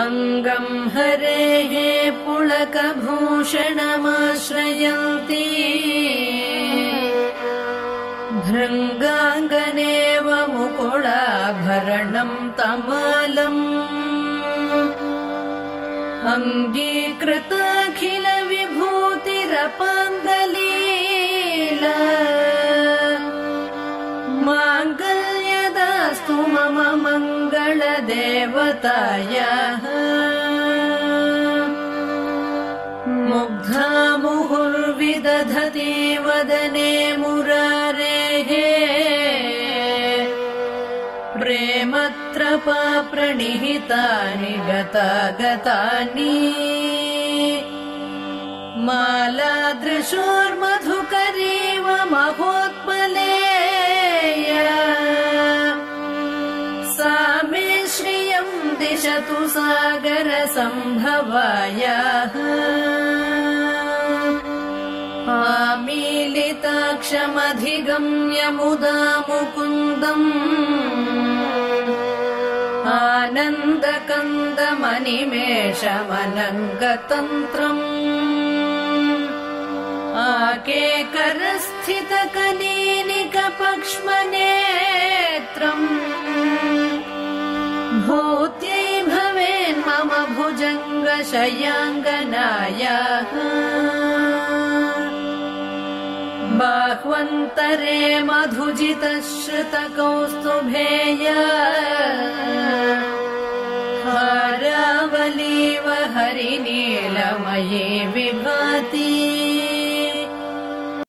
अङ्गम् हरेः पुलकभूषणमाश्रयन्ती भृङ्गाङ्गनेव मुकुलाभरणम् तमालम् अङ्गीकृताखिल विभूतिरपाङ्गलीला माङ्गल्यदास्तु मम मङ्गलदेवतायाः मुग्धा मुहुर्विदधति वदने मुरारेः प्रेमत्रपा प्रणिहितानि गतागतानि मालादृशोर्मधुकरीव महोत्पलेया सा मे श्रियम् दिशतु सागरसम्भवायाः आमीलिताक्षमधिगम्य मुदा मुकुन्दम् आनन्दकन्दमनिमेषमनङ्गतन्त्रम् आकेकरस्थितकनीनिकपक्ष्मनेत्रम् भूत्यै भवेन्मम भुजङ्गशयाङ्गनायाः बाह्वन्तरे मधुजितश्रुतकौस्तुभेया हारावलीव हरिनीलमये विभाति